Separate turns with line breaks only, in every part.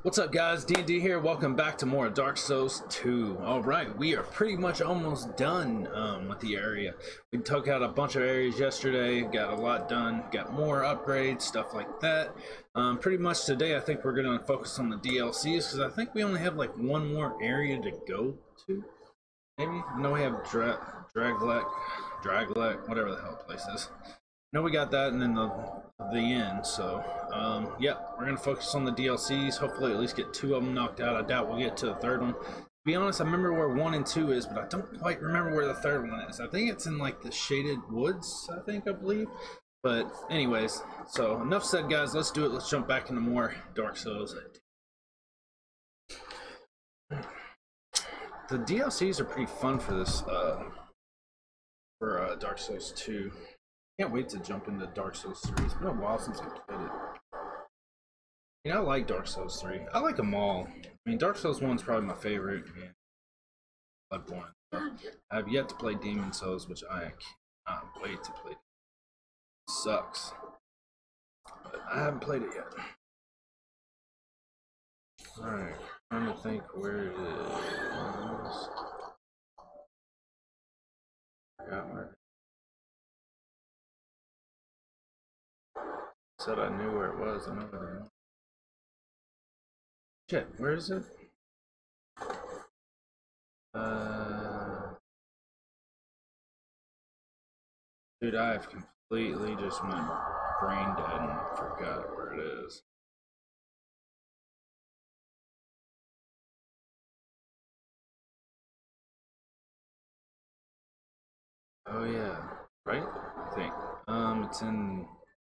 What's up, guys? D&D here. Welcome back to more Dark Souls 2. Alright, we are pretty much almost done with the area. We took out a bunch of areas yesterday, got a lot done, got more upgrades, stuff like that. Pretty much today I think we're going to focus on the DLCs because I think we only have like one more area to go to. Maybe? No, we have Draglek, whatever the hell the place is. No, we got that, and then the end. So, yeah, we're gonna focus on the DLCs. Hopefully, at least get 2 of them knocked out. I doubt we'll get to the 3rd one. To be honest, I remember where 1 and 2 is, but I don't quite remember where the 3rd one is. I think it's in like the Shaded Woods. I believe. But anyways, so enough said, guys. Let's do it. Let's jump back into more Dark Souls. The DLCs are pretty fun for this. For Dark Souls 2. Can't wait to jump into Dark Souls 3. It's been a while since I played it. I like Dark Souls 3. I like them all. I mean, Dark Souls 1 is probably my favorite. And Bloodborne. I have yet to play Demon Souls, which I cannot wait to play. It sucks. But I haven't played it yet. Alright, trying to think where it is. Forgot where. Said I knew where it was. I know where it was. Shit, where is it? Dude, I've completely just went brain dead and forgot where it is. Oh yeah, right? I think. It's in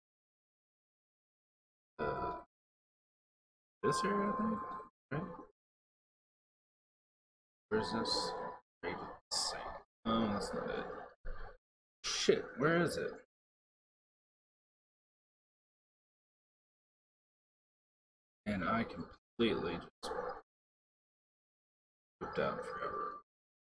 this area, I think. Right? Where's this? Oh, that's not it. Shit, where is it? And I completely just flipped out forever.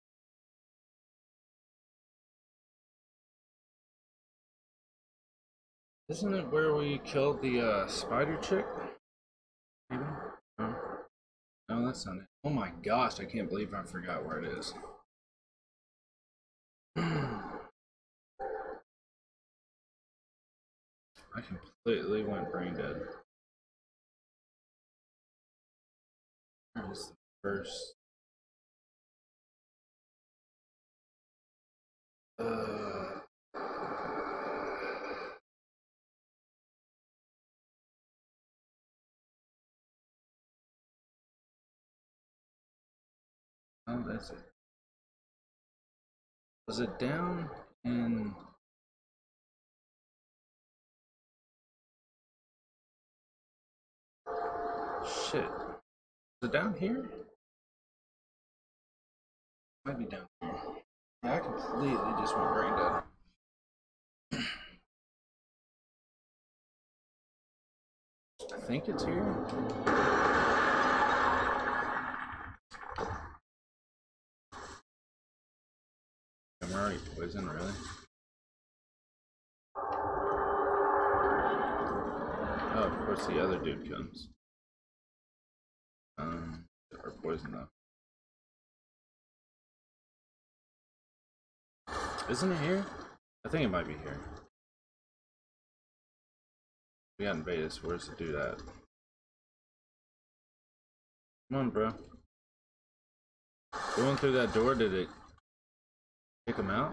Isn't it where we killed the spider chick? Maybe? No. No, that's not it. Oh my gosh, I can't believe I forgot where it is. I completely went brain dead. Where's the first? Oh, that's it. Was it down in? Shit. Is it down here? Might be down here. Yeah, I completely just went brain dead. I think it's here. I'm already poisoned, really? Oh, of course the other dude comes. Or poison though. Isn't it here? I think it might be here. We got Invadus. Where's the dude at? Come on, bro. Going through that door, did it kick him out?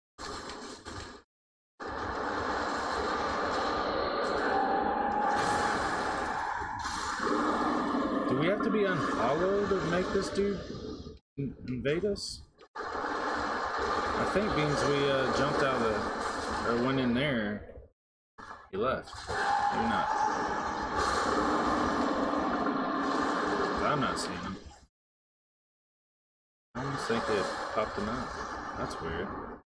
Do we have to be unhollowed to make this dude invade us? I think means we jumped out of or went in there. He left. Maybe not. I'm not seeing him. I almost think it popped him out. That's weird.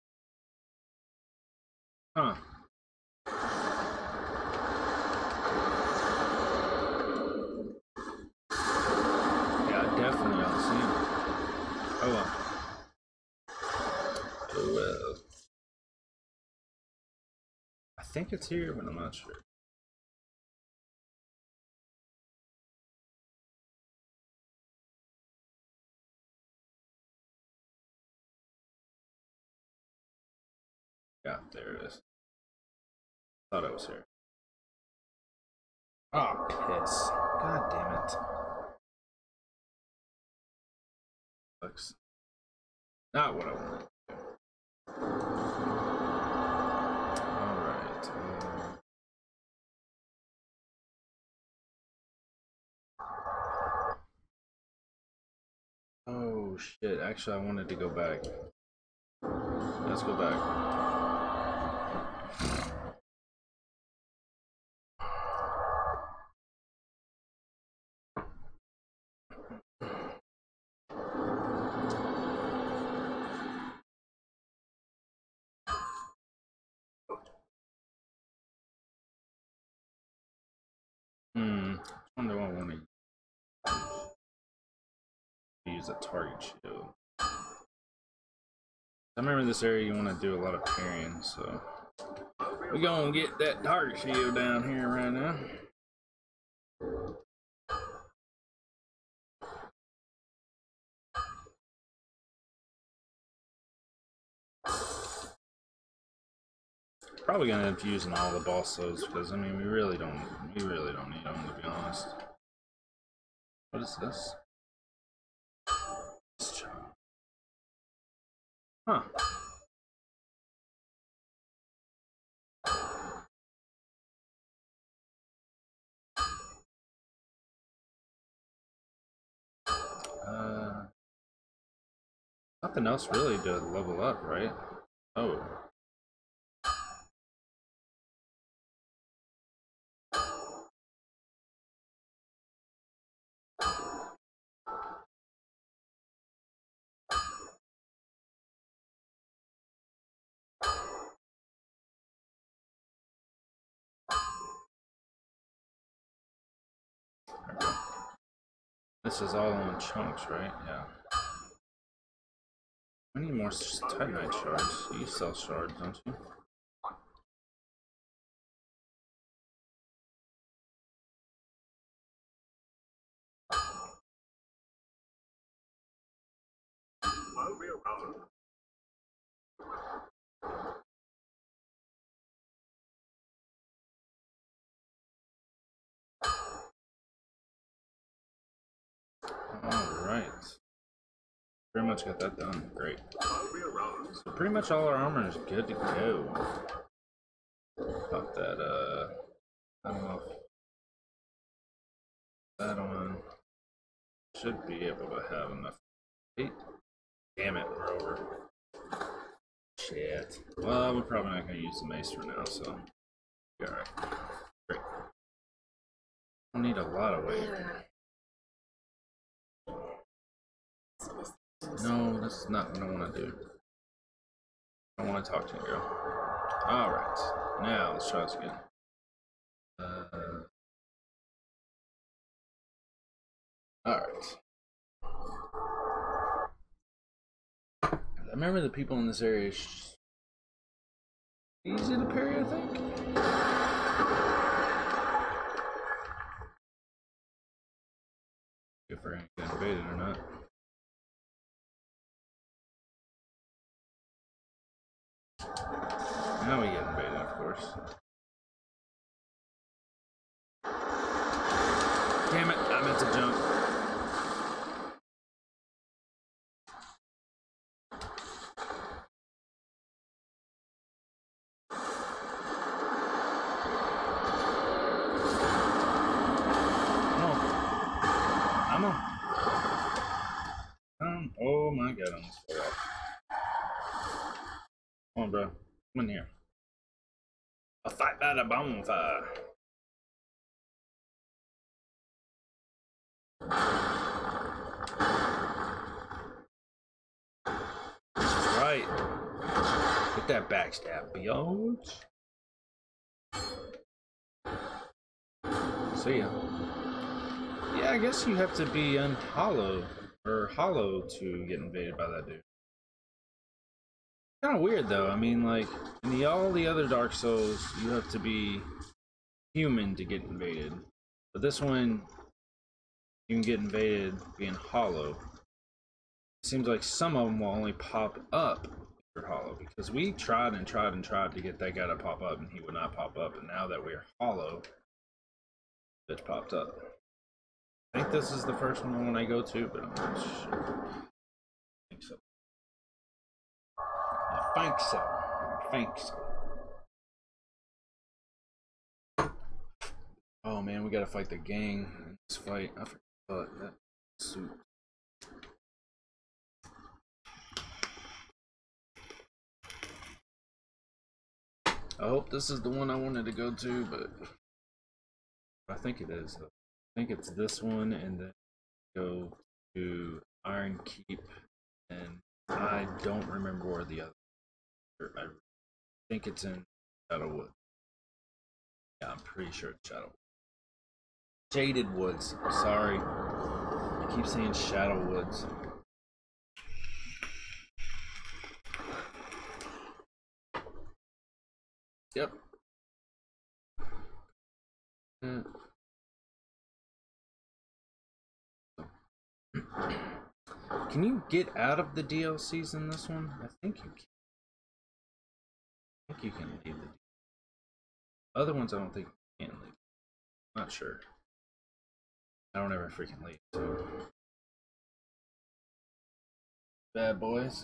Huh. Yeah, I definitely don't see him. Oh well. Oh well. I think it's here, but I'm not sure. Yeah, there it is. Thought I was here. Oh, piss. God damn it. Sucks. Not what I wanted. Alright. Oh, shit. Actually, I wanted to go back. Let's go back. I wonder what I want to use a target shield. I remember this area you want to do a lot of parrying, so we're gonna get that target shield down here right now. Probably gonna end up using all the boss loads because I mean we really don't need them, to be honest. What is this? Huh. Nothing else really to level up, right? Oh. This is all in chunks, right? Yeah. I need more Titanite shards. You sell shards, don't you? Alright. Pretty much got that done. Great. So pretty much all our armor is good to go. About that, I don't know if that one should be able to have enough. Hey, damn it, we're over. Shit. Well, we're probably not going to use the mace for now, so. Alright. Great. Don't need a lot of weight. No, that's not what I want to do. I want to talk to you, girl. Alright. Now, let's try this again. Alright. I remember the people in this area easy to parry, I think. If we're gonna get invaded or not. Now we get invaded, of course. Damn it, I meant to jump. Oh my god, I almost fell off. Come on, bro. Come in here. A fight by the bonfire. That's right. Get that backstab, biatch. See ya. Yeah, I guess you have to be unhollow or hollow to get invaded by that dude. Kind of weird though. I mean, like in all the other Dark Souls, you have to be human to get invaded, but this one you can get invaded being hollow. It seems like some of them will only pop up if hollow, because we tried and tried and tried to get that guy to pop up and he would not pop up, and now that we're hollow, it popped up. I think this is the first one when I go to, but I'm not sure. I think so. I think so. I think so. Oh man, we gotta fight the gang in this fight. I forgot that suit. I hope this is the one I wanted to go to, but I think it is. I think it's this one, and then go to Iron Keep, and I don't remember where the other. I think it's in Shadowwood. Yeah, I'm pretty sure it's Shadowwood. Jaded Woods. Sorry, I keep saying Shadowwoods. Yep. Can you get out of the DLCs in this one? I think you can. I think you can leave the other ones. I don't think you can leave. I'm not sure. I don't ever freaking leave. So. Bad boys.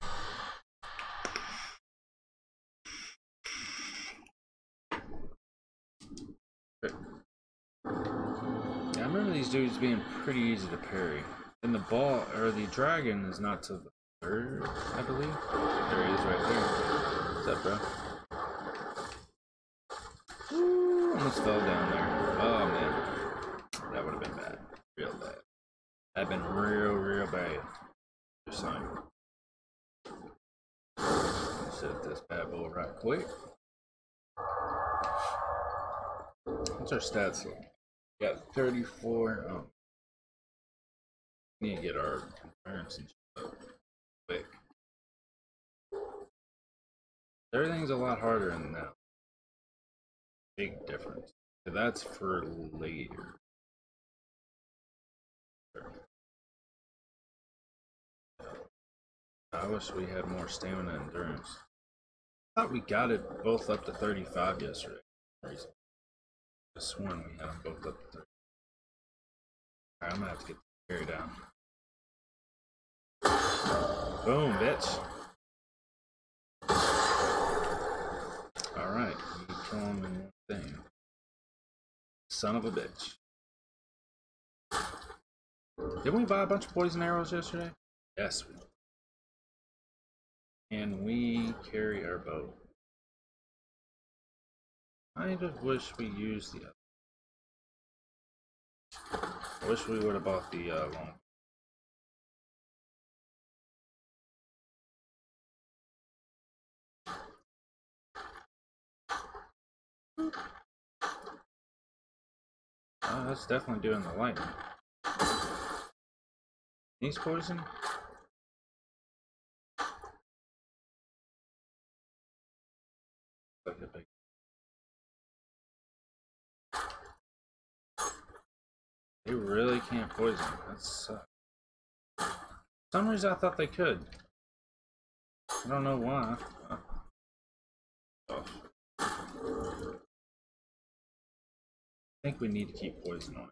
Yeah, I remember these dudes being pretty easy to parry. And the ball, or the dragon, is not to the third, I believe. There he is right there. What's up, bro? Ooh, almost fell down there. Oh, man. That would have been bad. Real bad. That'd been real bad. Just saying. Set this bad boy right quick. What's our stats like? We got 34. Oh. We need to get our endurance and shit up quick. Everything's a lot harder than that. Big difference. That's for later. I wish we had more stamina and endurance. I thought we got it both up to 35 yesterday. This one we had them both up to 30. Alright, I'm gonna have to get the carry down. Boom, bitch. Alright, you kill him in one thing. Son of a bitch. Didn't we buy a bunch of poison arrows yesterday? Yes, we did. And we carry our bow. I just wish we used the other. I wish we would have bought the long. Oh, that's definitely doing the lightning. He's poison? Like a big. They really can't poison. That sucks. For some reason I thought they could. I don't know why. Oh. I think we need to keep poison on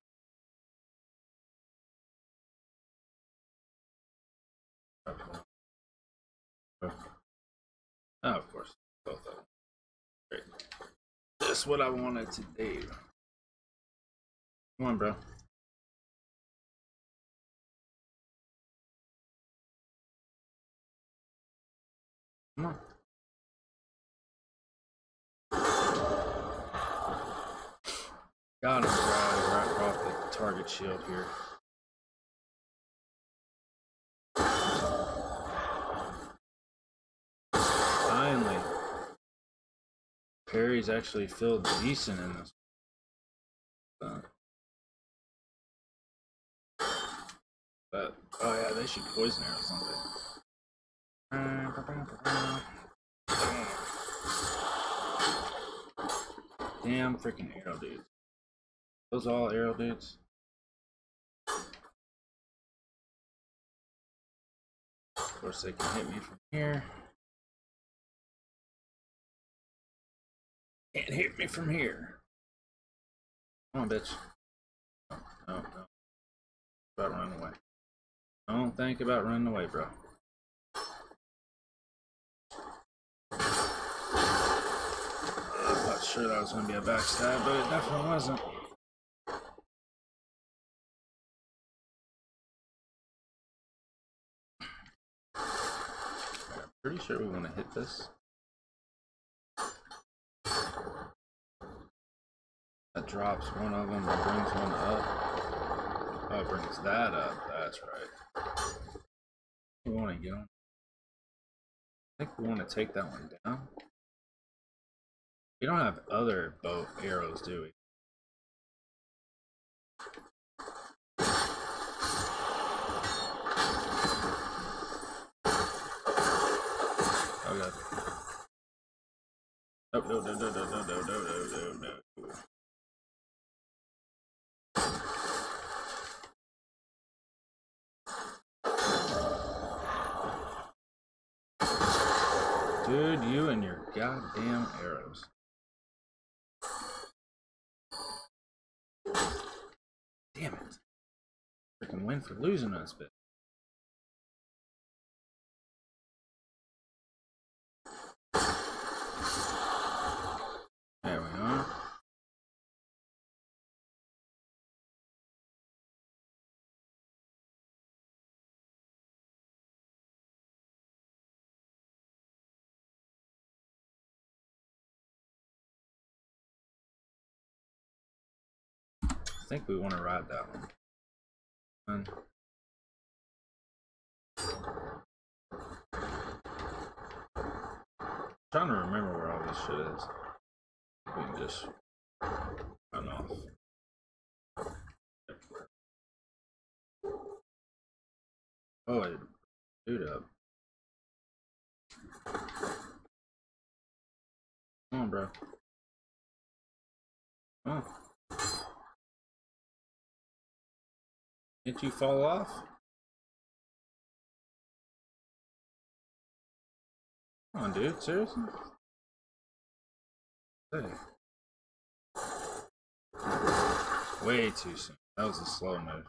it. Okay. Oh, of course. Both of them. Great. That's what I wanted to do. Come on, bro. Come on. Got him right off the target shield here. Finally. Parry's actually feel decent in this. But, oh yeah, they should poison arrow something. Damn freaking arrow dudes. Those all arrow dudes? Of course they can hit me from here. Can't hit me from here. Come on, bitch. No, no, no. About running away. Don't think about running away, bro. I thought sure that was going to be a backstab, but it definitely wasn't. I'm pretty sure we want to hit this. That drops one of them and brings one up. Oh, it brings that up. That's right. We want to get on. I think we want to take that one down. We don't have other bow arrows, do we? Oh god. Nope, no, no, no, no, no, no, no, no, no, no. Dude, you and your goddamn arrows. Damn it. Freaking win for losing us, but. There we are. I think we want to ride that one. Trying to remember where all this shit is. We can just run off. Oh, it dude up. Come on, bro. Oh. Didn't you fall off? Come on, dude. Seriously? Hey. Way too soon. That was a slow move.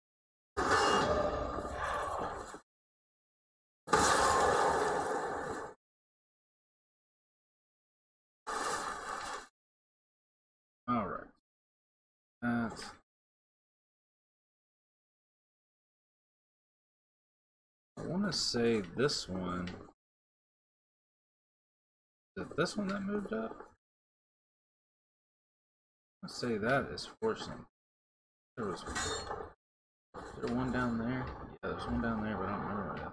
Alright. That's... I want to say this one. Is it this one that moved up? I say that is forcing. There was one down there. Yeah, there's one down there, but I don't remember that.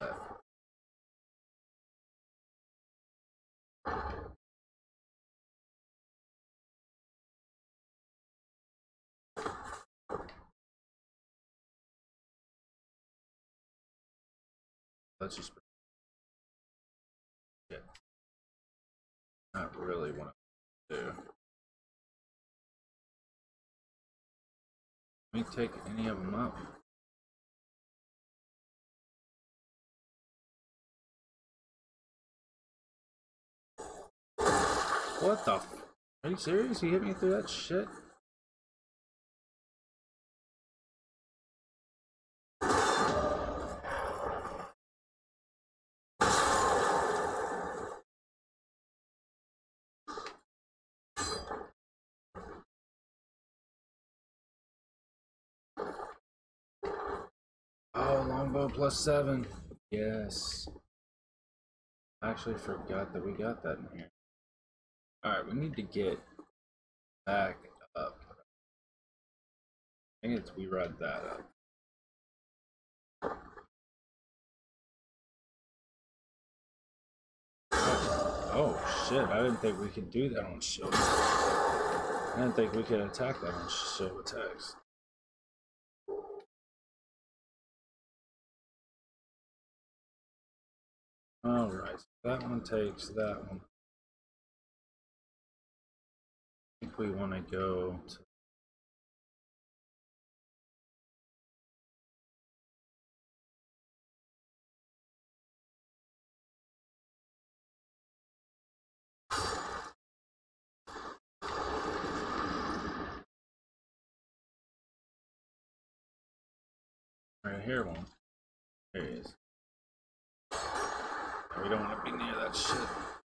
Let's just. Yeah. Not really what I do. Let me take any of them up. What the f? Are you serious? He hit me through that shit? Oh, longbow +7. Yes. I actually forgot that we got that in here. Alright, we need to get back up. I think it's we ride that up. Oh shit, I didn't think we could do that on show. I didn't think we could attack that on show attacks. Alright, so that one takes that one. I think we want to go to Right here, one. There he is. We don't want to be near that shit.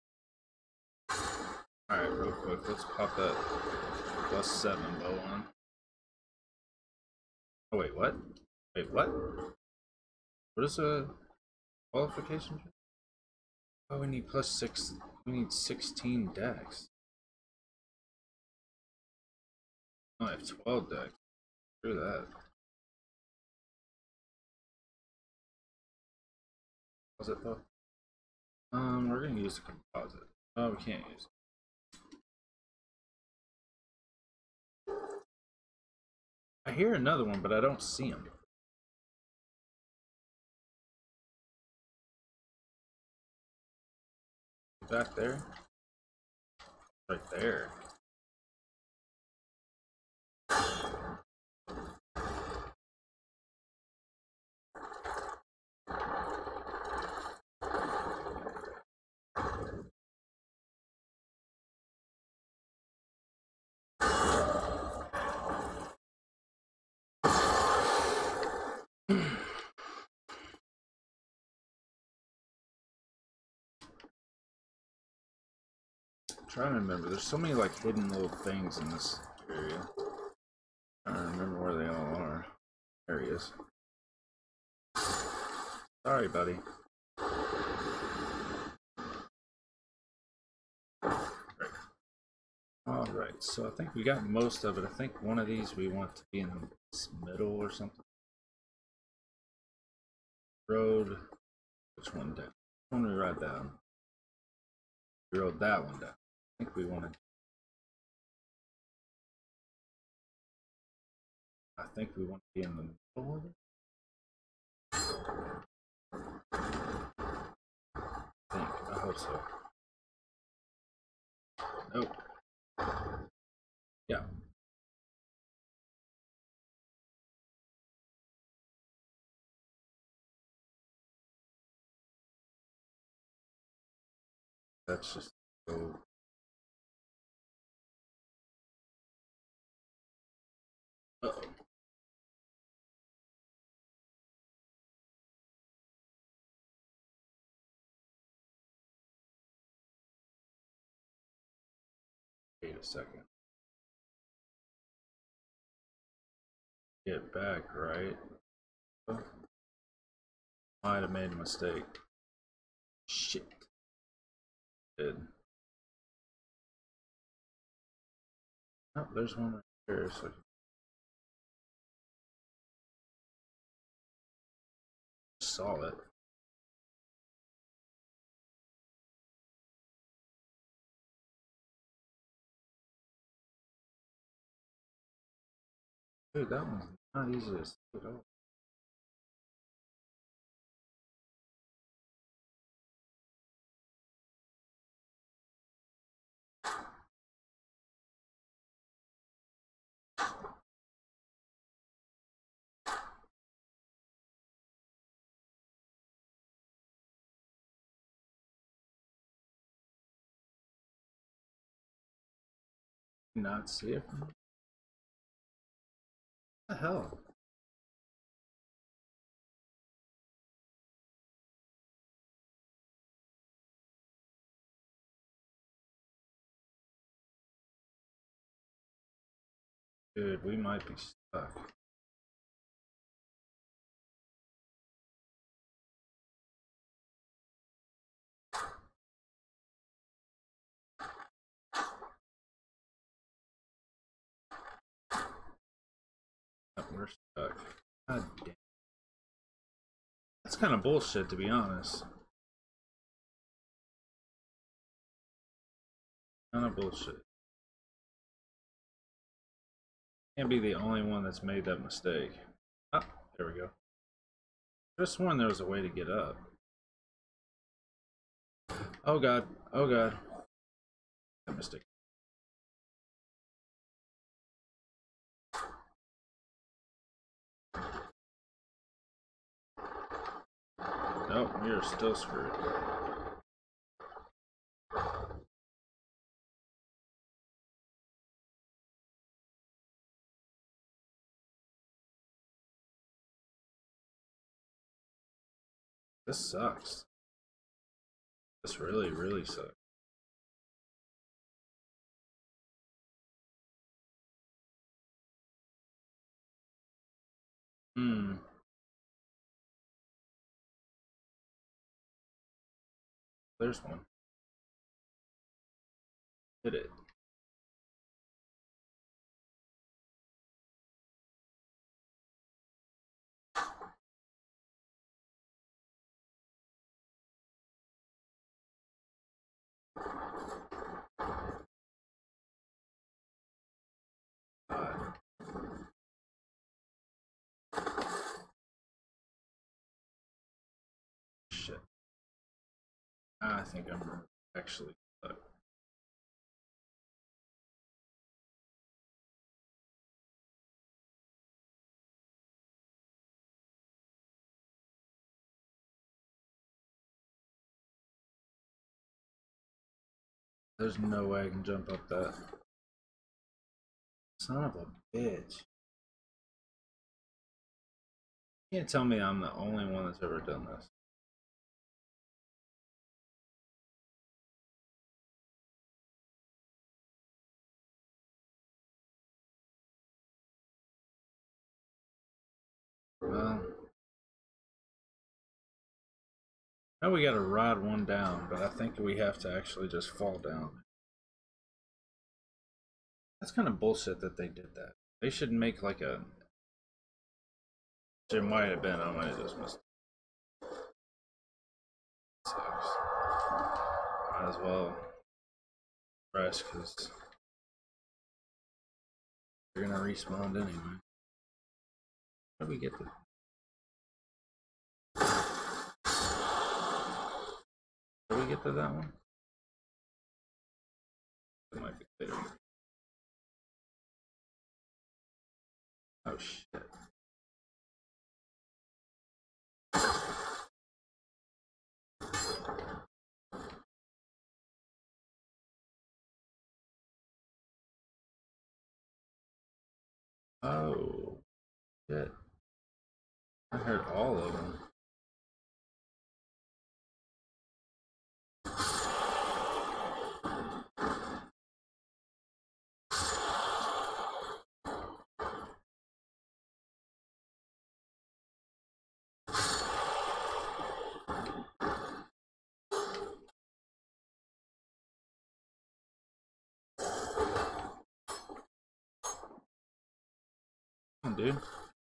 Alright, real quick, let's pop that +7 bow on. Oh, wait, what? Wait, what? What is a qualification? Oh, we need +6. We need 16 decks. I have 12 decks. Screw that. Was it though? We're gonna use a composite. Oh, we can't use it. I hear another one, but I don't see him. Back there? Right there. I'm trying to remember. There's so many like hidden little things in this area. I don't remember where they all are. There he is. Sorry, buddy. Right. Alright, so I think we got most of it. I think one of these we want to be in the middle or something. Road. Which one down? Which one we write down? We wrote that one down. I think we want to. I think we want to be in the middle of it. I hope so. Nope. Yeah. That's just so. Uh-oh. Wait a second. Get back, right? Oh. Might have made a mistake. Shit. Did. Oh, there's one right here. So saw it. Dude, that one's not easy to see at all. Not see it. What the hell? Dude, we might be stuck. We're stuck. God damn. That's kind of bullshit, to be honest. Kind of bullshit. Can't be the only one that's made that mistake. Oh, there we go. I just sworn there was a way to get up. Oh god. Oh god. That mistake. Nope, we are still screwed. This sucks. This really, really sucks. There's one. Hit it. Shit. I think I'm actually stuck. There's no way I can jump up that. Son of a bitch. You can't tell me I'm the only one that's ever done this. Well, now we gotta ride one down, but I think we have to actually just fall down. That's kind of bullshit that they did that. They should make like a... It might have been, I might have just missed it. Sucks. Might as well press, because you're gonna respawn anyway. How do we get there? Did we get to that one? It might be later. Oh shit. Oh shit. I heard all of them. Come on, dude.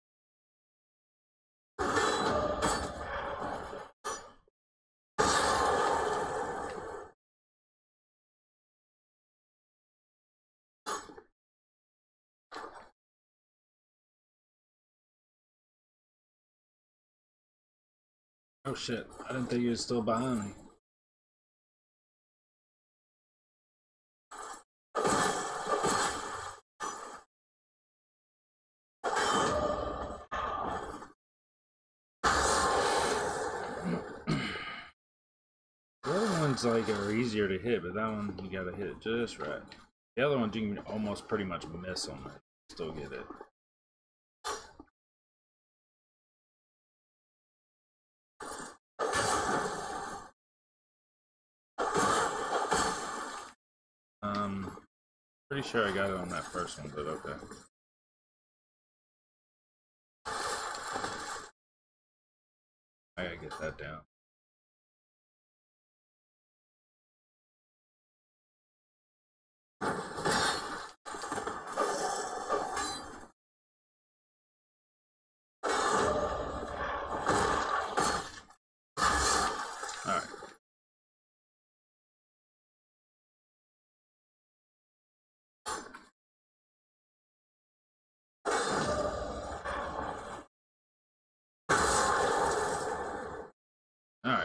Oh shit, I didn't think he was still behind me. The other ones like are easier to hit, but that one you gotta hit it just right. The other ones you can almost pretty much miss on it, still get it. Pretty sure I got it on that first one, but okay. I gotta get that down. Alright. Alright.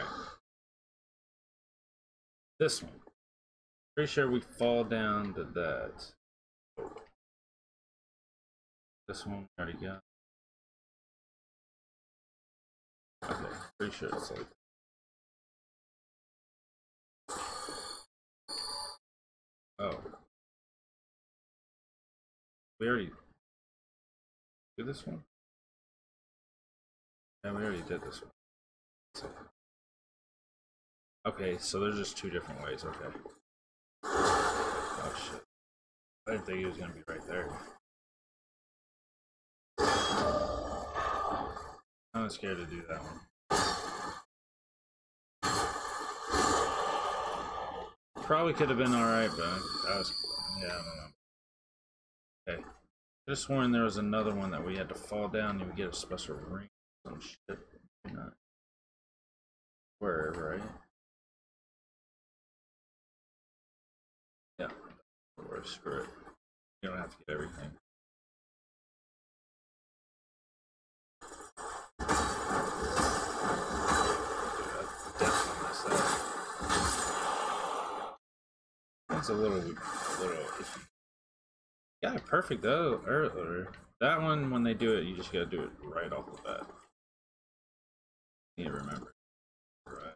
This one. Pretty sure we fall down to that. This one we already got. Okay, pretty sure it's like... Oh. We already did this one? Yeah, we already did this one. So Okay, so there's just two different ways. Okay. Oh shit! I didn't think he was gonna be right there. I'm scared to do that one. Probably could have been alright, but that was, yeah, I don't know. Okay. I just sworn there was another one that we had to fall down and we get a special ring. Some shit. Not wherever, right? Yeah. Or screw it. You don't have to get everything. That's a little iffy. Got it perfect though earlier. That one, when they do it, you just gotta do it right off the bat. You need to remember. Right.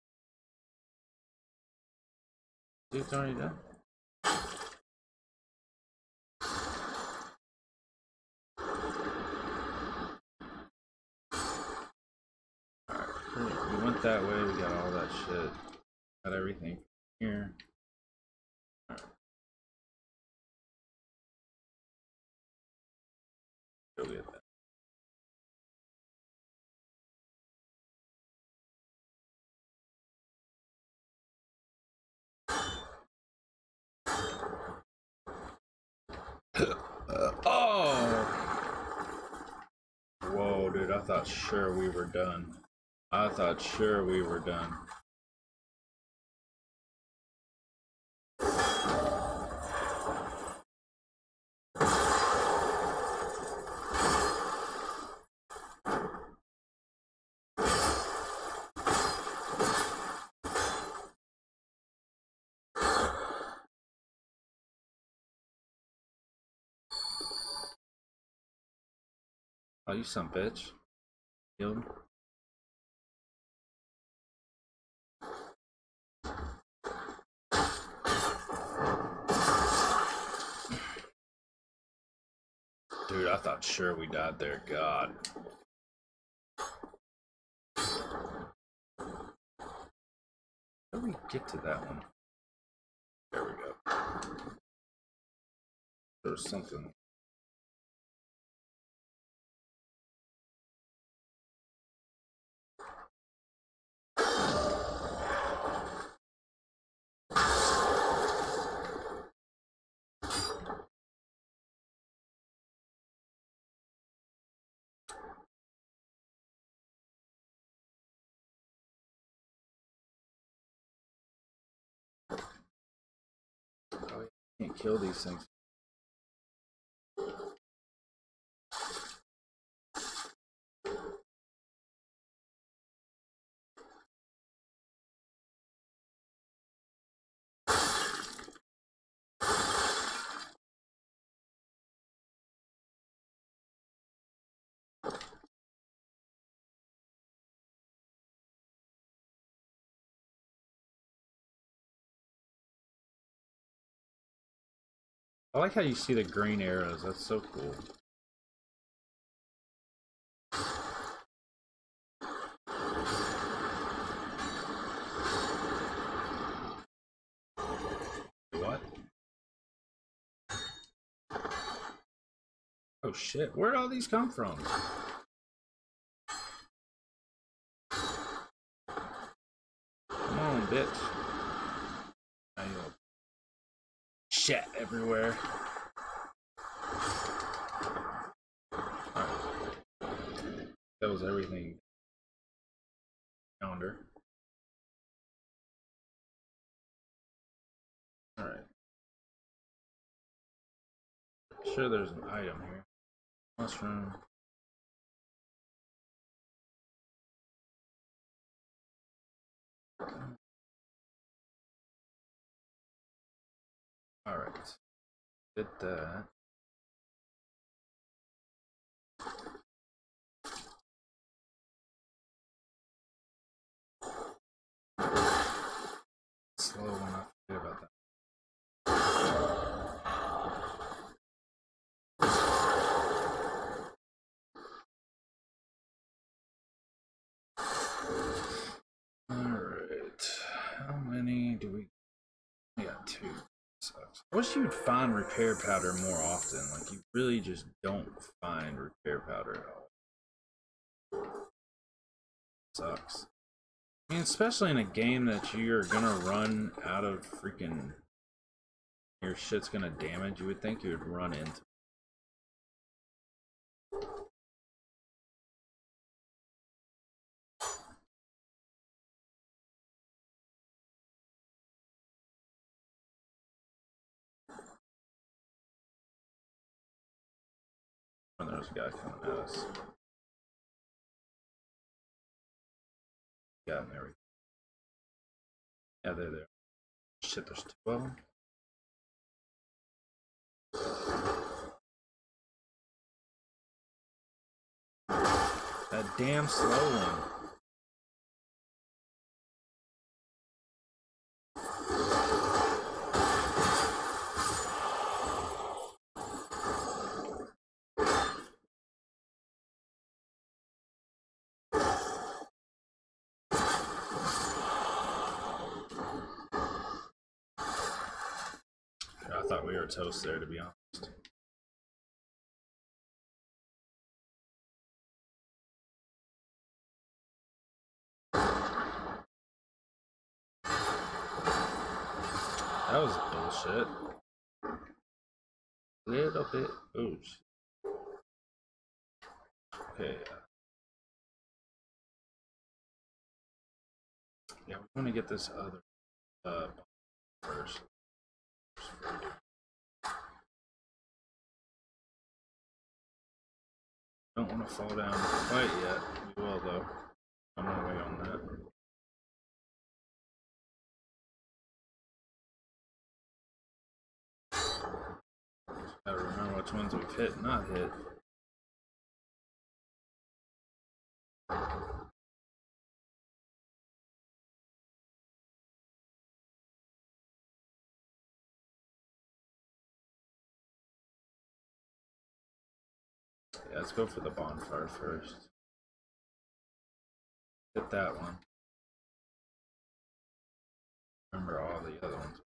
Dude's already done. Alright, we went that way, we got all that shit. Got everything here. Alright. Go get that. Oh! Whoa, dude, I thought sure we were done. I thought sure we were done. Oh, you some bitch. Killed him. Dude, I thought sure we died there. God. How do we get to that one? There we go. There's something. Oh, you can't kill these things. I like how you see the green arrows. That's so cool. What? Oh shit, where'd all these come from? Come on, bitch. Now you'll shit everywhere. Alright. That was everything. Calendar. Alright. Sure, there's an item here. Mushroom. Alright. Get that. Slow one, I forget about that. Alright. many do we? We got 2. Sucks. I wish you would find repair powder more often. Like, you really just don't find repair powder at all. Sucks. I mean, especially in a game that you're gonna run out of freaking... Your shit's gonna damage, you would think you would run into. And there's a guy coming at us. Yeah, there we go. Yeah, they're there. Shit, there's 2 of them. That damn slow one. I thought we were toast there, to be honest. That was bullshit. Little bit. Oh, okay. Yeah, we're gonna get this other first. Don't want to fall down quite yet. We will though. I'm gonna wait on that. Just gotta remember which ones we've hit and not hit. Yeah, let's go for the bonfire first. Hit that one. Remember all the other ones.